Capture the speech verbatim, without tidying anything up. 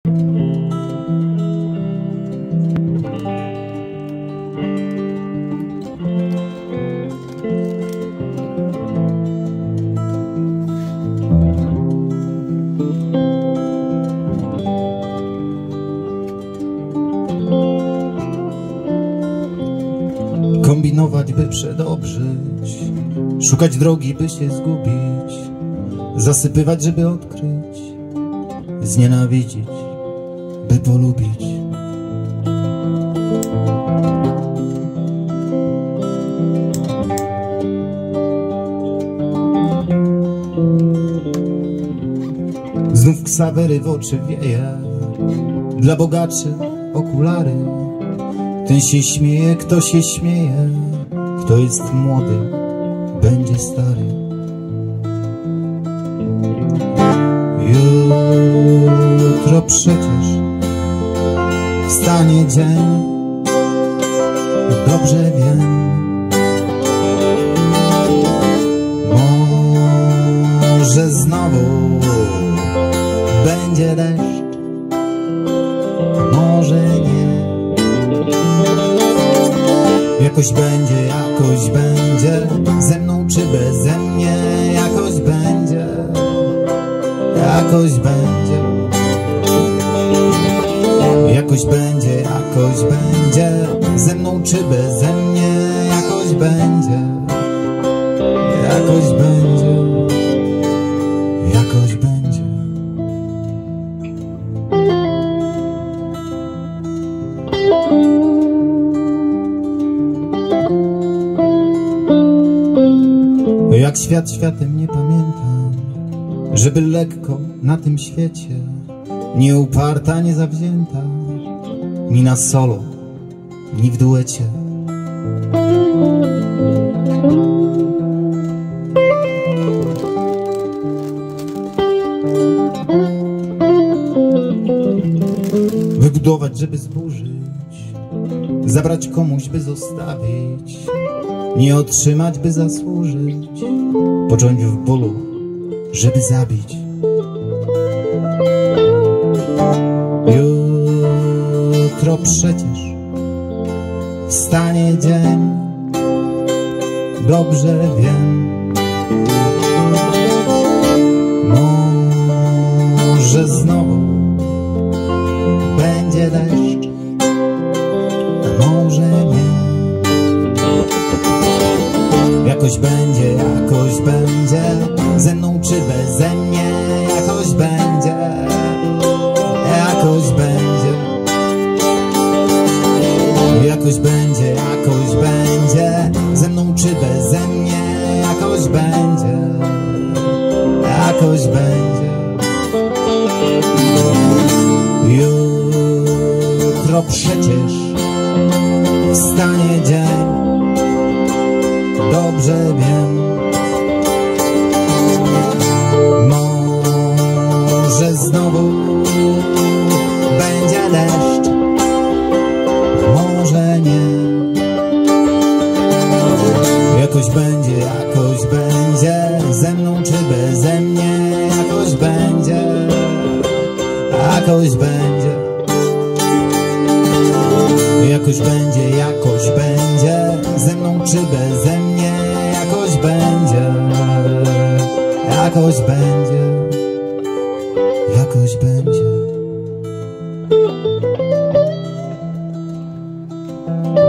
Kombinować, by przedobrzyć, szukać drogi, by się zgubić, zasypywać, żeby odkryć, znienawidzić, by polubić. Znów Ksawery w oczy wieje, dla bogaczy okulary. Ten się śmieje, kto się śmieje, kto jest młody, będzie stary. Jutro przecież wstanie dzień, dobrze wiem. Może znowu będzie deszcz, może nie. Jakoś będzie, jakoś będzie, ze mną czy beze mnie. Jakoś będzie, jakoś będzie. Jakoś będzie, jakoś będzie, ze mną czy beze mnie. Jakoś będzie, jakoś będzie, jakoś będzie. Jak świat światem nie pamiętam, żeby lekko na tym świecie, nie uparta, nie zawzięta, ni na solo, ni w duecie. Wybudować, żeby zburzyć, zabrać komuś, by zostawić, nie otrzymać, by zasłużyć, począć w bólu, żeby zabić. Jutro przecież wstanie dzień, dobrze wiem. Może znowu będzie deszcz, a może nie. Jakoś będzie, jakoś będzie, ze mną czy beze mnie. Jakoś będzie, jakoś będzie. Jakoś będzie, jakoś będzie, ze mną czy beze mnie. Jakoś będzie, jakoś będzie. Jutro przecież wstanie dzień, dobrze wiem. Może znowu będzie deszcz, może nie. Jakoś będzie, jakoś będzie, ze mną czy beze mnie. Jakoś będzie, jakoś będzie. Jakoś będzie, jakoś będzie, ze mną czy beze mnie. Jakoś będzie, jakoś będzie, jakoś będzie.